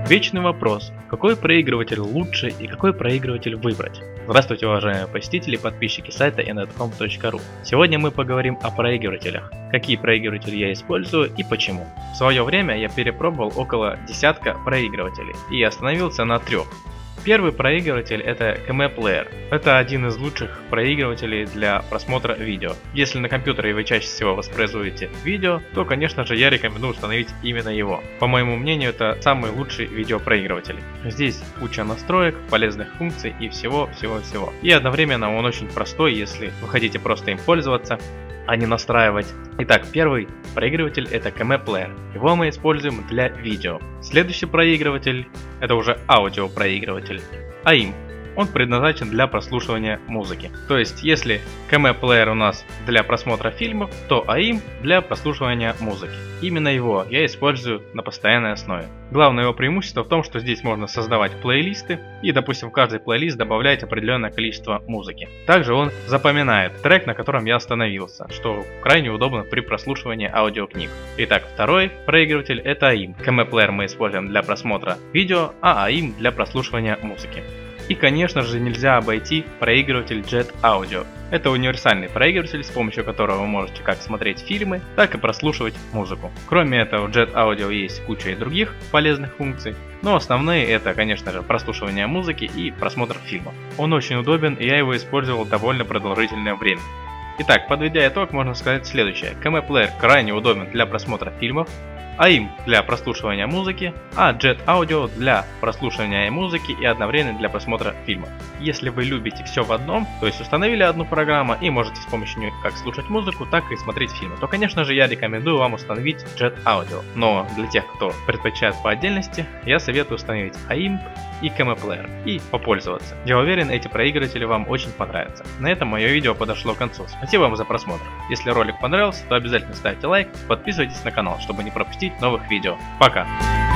Вечный вопрос, какой проигрыватель лучше и какой проигрыватель выбрать? Здравствуйте, уважаемые посетители и подписчики сайта enet.com.ru. Сегодня мы поговорим о проигрывателях, какие проигрыватели я использую и почему. В свое время я перепробовал около десятка проигрывателей и остановился на 3. Первый проигрыватель — это KM Player. Это один из лучших проигрывателей для просмотра видео. Если на компьютере вы чаще всего воспроизводите видео, то, конечно же, я рекомендую установить именно его. По моему мнению, это самый лучший видеопроигрыватель. Здесь куча настроек, полезных функций и всего-всего-всего. И одновременно он очень простой, если вы хотите просто им пользоваться, а не настраивать. Итак, первый проигрыватель — это KM Player. Его мы используем для видео. Следующий проигрыватель — это уже аудиопроигрыватель. AIM. Он предназначен для прослушивания музыки. То есть, если KM Player у нас для просмотра фильмов, то AIM для прослушивания музыки. Именно его я использую на постоянной основе. Главное его преимущество в том, что здесь можно создавать плейлисты и, допустим, в каждый плейлист добавлять определенное количество музыки. Также он запоминает трек, на котором я остановился, что крайне удобно при прослушивании аудиокниг. Итак, второй проигрыватель — это AIM. KM Player мы используем для просмотра видео, а AIM для прослушивания музыки. И, конечно же, нельзя обойти проигрыватель Jet Audio. Это универсальный проигрыватель, с помощью которого вы можете как смотреть фильмы, так и прослушивать музыку. Кроме этого, в Jet Audio есть куча и других полезных функций, но основные — это, конечно же, прослушивание музыки и просмотр фильмов. Он очень удобен, и я его использовал довольно продолжительное время. Итак, подведя итог, можно сказать следующее. KM Player крайне удобен для просмотра фильмов, AIM для прослушивания музыки, а Jet Audio для прослушивания музыки и одновременно для просмотра фильмов. Если вы любите все в одном, то есть установили одну программу и можете с помощью нее как слушать музыку, так и смотреть фильмы, то, конечно же, я рекомендую вам установить Jet Audio. Но для тех, кто предпочитает по отдельности, я советую установить AIM и KM Player и попользоваться. Я уверен, эти проигрыватели вам очень понравятся. На этом мое видео подошло к концу. Спасибо вам за просмотр. Если ролик понравился, то обязательно ставьте лайк, подписывайтесь на канал, чтобы не пропустить новых видео. Пока!